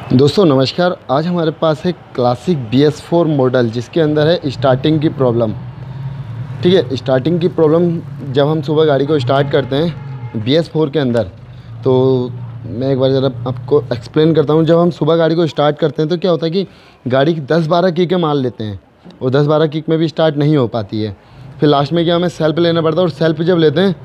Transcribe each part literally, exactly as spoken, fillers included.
दोस्तों नमस्कार। आज हमारे पास है classic B S four model जिसके अंदर है स्टार्टिंग की प्रॉब्लम। ठीक है, स्टार्टिंग की प्रॉब्लम जब हम सुबह गाड़ी को स्टार्ट करते हैं बी एस फोर के अंदर, तो मैं एक बार ज़रा आपको एक्सप्लेन करता हूँ। जब हम सुबह गाड़ी को स्टार्ट करते हैं तो क्या होता है कि गाड़ी की दस बारह किकें मार लेते हैं और दस बारह किक में भी स्टार्ट नहीं हो पाती है। फिर लास्ट में क्या हमें सेल्फ लेना पड़ता है, और सेल्फ जब लेते हैं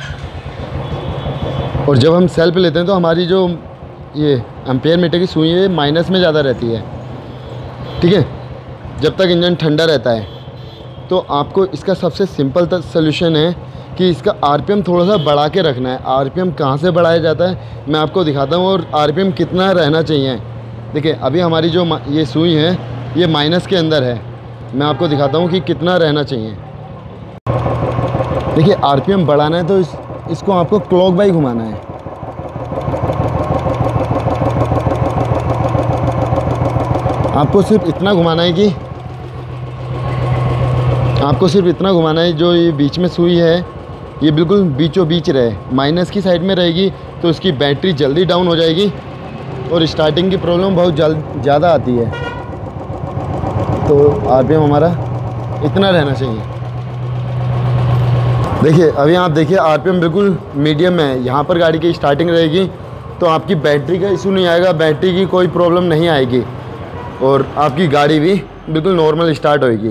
और जब हम सेल्फ लेते हैं तो हमारी जो ये एम्पेयर मीटर की सुई है माइनस में ज़्यादा रहती है। ठीक है, जब तक इंजन ठंडा रहता है। तो आपको इसका सबसे सिंपल सलूशन है कि इसका आरपीएम थोड़ा सा बढ़ा के रखना है। आरपीएम कहाँ से बढ़ाया जाता है मैं आपको दिखाता हूँ, और आरपीएम कितना रहना चाहिए। देखिए अभी हमारी जो ये सुई है ये माइनस के अंदर है। मैं आपको दिखाता हूँ कि कितना रहना चाहिए। देखिए आरपीएम बढ़ाना है तो इस, इसको आपको क्लॉक वाइज घुमाना है। आपको सिर्फ इतना घुमाना है कि आपको सिर्फ इतना घुमाना है जो ये बीच में सुई है ये बिल्कुल बीचों बीच रहे। माइनस की साइड में रहेगी तो इसकी बैटरी जल्दी डाउन हो जाएगी और स्टार्टिंग की प्रॉब्लम बहुत जल्द ज़्यादा आती है। तो आरपीएम हमारा इतना रहना चाहिए। देखिए अभी आप देखिए आरपीएम बिल्कुल मीडियम है। यहाँ पर गाड़ी की स्टार्टिंग रहेगी तो आपकी बैटरी का इशू नहीं आएगा, बैटरी की कोई प्रॉब्लम नहीं आएगी और आपकी गाड़ी भी बिल्कुल नॉर्मल स्टार्ट होएगी।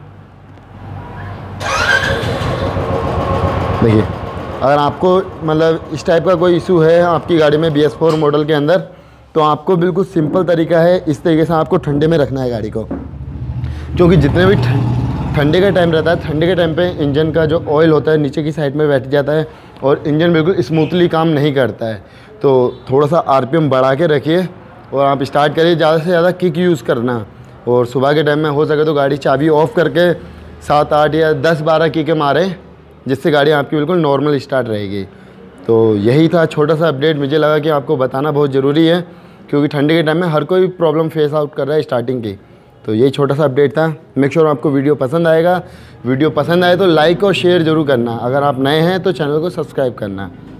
देखिए अगर आपको मतलब इस टाइप का कोई इशू है आपकी गाड़ी में बी एस फोर मॉडल के अंदर, तो आपको बिल्कुल सिंपल तरीका है। इस तरीके से आपको ठंडे में रखना है गाड़ी को, क्योंकि जितने भी ठंडे का टाइम रहता है, ठंडे के टाइम पे इंजन का जो ऑयल होता है नीचे की साइड में बैठ जाता है और इंजन बिल्कुल स्मूथली काम नहीं करता है। तो थोड़ा सा आरपीएम बढ़ा के रखिए और आप स्टार्ट करिए। ज़्यादा से ज़्यादा किक यूज़ करना, और सुबह के टाइम में हो सके तो गाड़ी चाबी ऑफ़ करके सात आठ या दस बारह किकें मारें, जिससे गाड़ी आपकी बिल्कुल नॉर्मल स्टार्ट रहेगी। तो यही था छोटा सा अपडेट। मुझे लगा कि आपको बताना बहुत ज़रूरी है, क्योंकि ठंडी के टाइम में हर कोई प्रॉब्लम फेस आउट कर रहा है स्टार्टिंग की। तो यही छोटा सा अपडेट था। मेक श्योर आपको वीडियो पसंद आएगा। वीडियो पसंद आए तो लाइक और शेयर ज़रूर करना। अगर आप नए हैं तो चैनल को सब्सक्राइब करना।